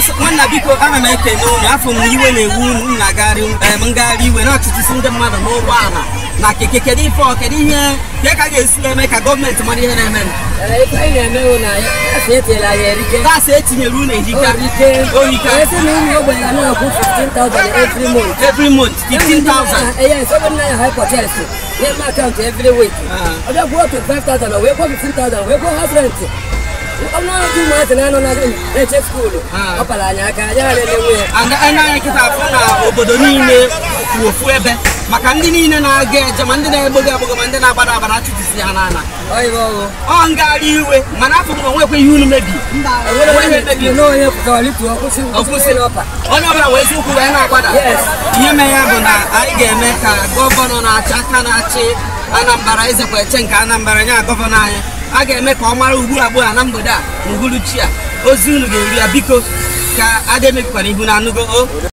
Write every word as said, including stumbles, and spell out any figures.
nwanna biko ana m ekene unu afọ m iwe na-ewu unu na-agagharị ngagharị iwe na-achụtụsi ndị mmadụ n'ụgbọala na keke kedu ife ọ kedu ihe ka ka ga-esi eme ka gọọmenti mara ihe na-eme gasị etinyere unu ehika ohika every month fifteen thousand every week. I just go to five thousand, we go to fifteen thousand, we go house rent. I'm not doing much and I don't know school. And I get up now, Obodonine, Fuebe, Macandini and I get Jamandina, Bogamandana, Barachi, Siana. On Gary, Manafu, where you may be. You know, you have to up. Another way to Yes, you may have I get Mecca, Gọvanọ, Chakanachi. Anambra is a question, Anambra, Gọvanọ. I get make Omar Ubu Abu Anambra, Uguluchia, Ozulu, because I didn't make money when I go.